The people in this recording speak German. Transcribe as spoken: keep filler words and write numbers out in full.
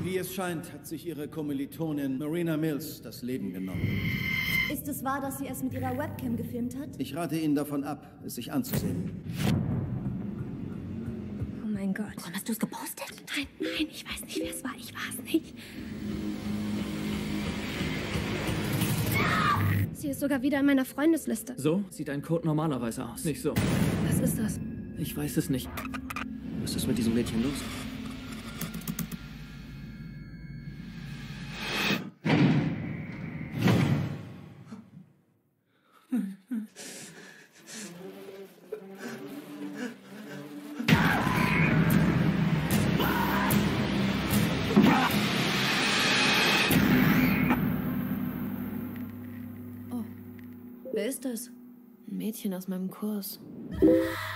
Wie es scheint, hat sich ihre Kommilitonin Marina Mills das Leben genommen. Ist es wahr, dass sie es mit ihrer Webcam gefilmt hat? Ich rate Ihnen davon ab, es sich anzusehen. Oh mein Gott. Warum hast du es gepostet? Nein, nein, ich weiß nicht, wer es war. Ich war es nicht. Sie ist sogar wieder in meiner Freundesliste. So sieht ein Code normalerweise aus. Nicht so. Was ist das? Ich weiß es nicht. Was ist mit diesem Mädchen los? Wer ist das? Ein Mädchen aus meinem Kurs.